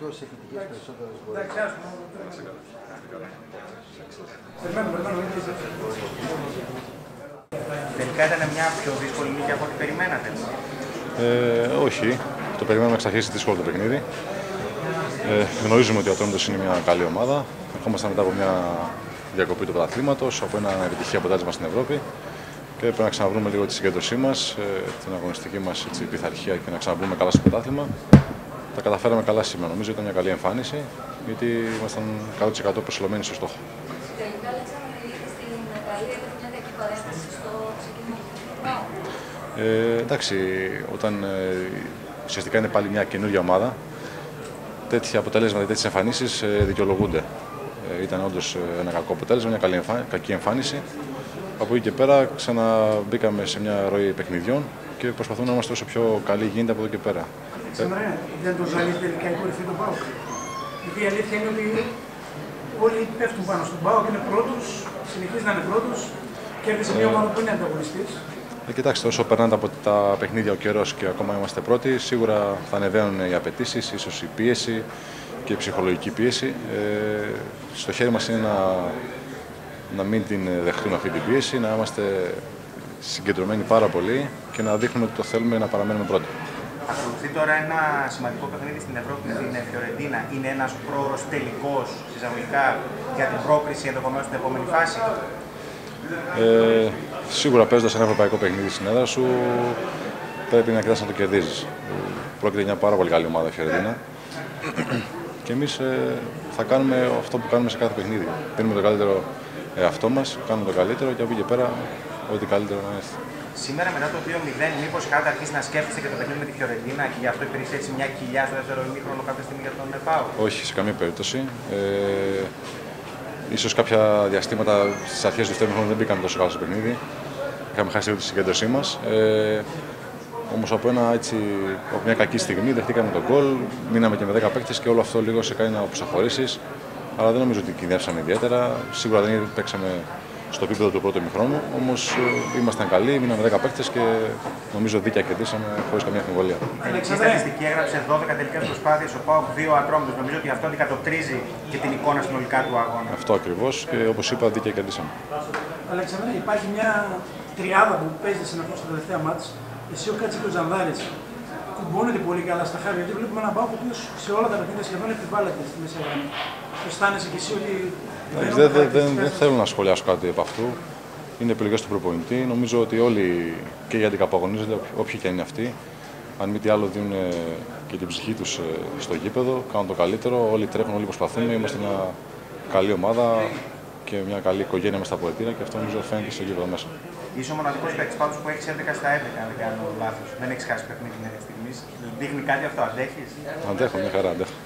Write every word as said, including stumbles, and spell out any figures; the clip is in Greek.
όσοι επιτυχίες περισσότερες μπορεί. Τελικά ήταν μια πιο δύσκολη νίκη από ό,τι περιμένατε. Ε, όχι. Το περιμένουμε εξ αρχής δύσκολο το παιχνίδι. Ε, γνωρίζουμε ότι ο Ατρόμητος είναι μια καλή ομάδα. Ερχόμαστε μετά από μια διακοπή του πρωταθλήματος, από ένα επιτυχία αποτέλεσμα στην Ευρώπη. Και πρέπει να ξαναβρούμε λίγο τη συγκέντρωσή μας, την αγωνιστική μας πειθαρχία και να ξαναμπούμε καλά στο πρωτάθλημα. Τα καταφέραμε καλά σήμερα. Νομίζω ήταν μια καλή εμφάνιση, γιατί ήμασταν εκατό τοις εκατό προσιλωμένοι στο στόχο. Τελικά, Αλέξανδρε, είτε στην Ιταλία είτε μια κακή παρέμβαση στο ξεκίνημα. Ε, εντάξει, όταν ε, ουσιαστικά είναι πάλι μια καινούργια ομάδα, τέτοια αποτελέσματα, τέτοιες εμφανίσεις ε, δικαιολογούνται. Ε, ήταν όντως ένα κακό αποτέλεσμα, μια καλή εμφάνιση, κακή εμφάνιση. Από εκεί και πέρα ξαναμπήκαμε σε μια ροή παιχνιδιών και προσπαθούμε να είμαστε όσο πιο καλοί γίνεται από εδώ και πέρα. Αλέξανδρε, δεν το ζαλίζει τελικά η κορυφή του ΠΑΟΚ? Γιατί η αλήθεια είναι ότι όλοι πέφτουν πάνω στον ΠΑΟΚ, είναι πρώτος, συνεχίζει να είναι πρώτος, κέρδισε μια ομάδα που είναι ανταγωνιστής. Ε, κοιτάξτε, όσο περνάνε από τα παιχνίδια ο καιρός και ακόμα είμαστε πρώτοι, σίγουρα θα ανεβαίνουν οι απαιτήσεις, ίσως η πίεση και η ψυχολογική πίεση. Ε, στο χέρι μας είναι να, να μην την δεχτούμε αυτή την πίεση, να είμαστε συγκεντρωμένοι πάρα πολύ και να δείχνουμε ότι το θέλουμε να παραμένουμε πρώτοι. Ακολουθεί τώρα ένα σημαντικό παιχνίδι στην Ευρώπη με την Φιωρεντίνα. Είναι ένας πρόωρος τελικός εισαγωγικά για την πρόκριση ενδεχομένως στην επόμενη φάση. Ε, σίγουρα παίζοντας ένα ευρωπαϊκό παιχνίδι στην έδρα σου, πρέπει να κοιτάς να το κερδίζεις. Πρόκειται για μια πάρα πολύ καλή ομάδα η Φιωρεντίνα. Και εμείς ε, θα κάνουμε αυτό που κάνουμε σε κάθε παιχνίδι. Πίνουμε το καλύτερο εαυτό μας, κάνουμε το καλύτερο και από εκεί και πέρα ό,τι καλύτερο να έρθει. Σήμερα μετά το δύο μηδέν, μήπως είχατε αρχίσει να σκέφτεστε και το παιχνίδι με τη Φιωρεντίνα και γι' αυτό υπήρξε έτσι μια κοιλιά στο δεύτερο ημίχρονο κάποια στιγμή για τον ΠΑΟΚ? Όχι, σε καμία περίπτωση. Ε, ίσως κάποια διαστήματα στις αρχές του δεύτερου ημίχρονου δεν μπήκαμε τόσο καλά στο παιχνίδι. Είχαμε χάσει λίγο τη συγκέντρωσή μας. Ε, Όμως από, ένα, έτσι, από μια κακή στιγμή δεχτήκαμε τον γκολ, μείναμε και με δέκα παίκτες και όλο αυτό λίγο σε κάνει να αποσαχωρήσεις. Αλλά δεν νομίζω ότι κινδυνεύσαμε ιδιαίτερα. Σίγουρα δεν παίξαμε στο επίπεδο του πρώτου ημιχρόνου, όμως ήμασταν καλοί, μείναμε δέκα παίκτες και νομίζω δίκαια κερδίσαμε χωρίς καμία αμφιβολία. Η στατιστική έγραψε δώδεκα τελικές προσπάθειες, ο ΠΑΟΚ δύο Ατρόμητος. Νομίζω ότι αυτό αντικατοπτρίζει και την εικόνα συνολικά του αγώνα. Αυτό ακριβώς και όπως είπα, δίκαια κερδίσαμε. Αλέξανδρε, υπάρχει μια τριάδα που παίζει συνεχώς στα τελευταία μάτς. Εσύ, ο Κάτσικος, ο Ζανδάρης. Κουμπώνεται πολύ καλά στα χάρια, γιατί βλέπουμε έναν ΠΑΟΚ ο οποίος σε όλα τα παιχνίδια σχεδόν επιβάλλεται στη μέση γραμμή. Αισθάνεσαι κι εσύ ότι. Δεν δε, δε, δε θέλω να σχολιάσω κάτι από αυτού. Είναι επιλογές του προπονητή. Νομίζω ότι όλοι και οι αντικαπαγωνίζονται, όποιοι και είναι αυτοί. Αν μη τι άλλο, δίνουν και την ψυχή τους στο γήπεδο, κάνουν το καλύτερο. Όλοι τρέχουν, όλοι προσπαθούν. Είμαστε μια καλή ομάδα και μια καλή οικογένεια μέσα στα αποδυτήρια και αυτό νομίζω φαίνεται στο γήπεδο μέσα. Είσαι ο μοναδικός παίκτης πάντως που έχεις έντεκα στα έντεκα, αν δεν κάνω λάθος. Δεν έχεις χάσει παιχνίδι μέχρι στιγμής. Δείχνει κάτι αυτό, αντέχεις? Αντέχω, μια χαρά αντέχω.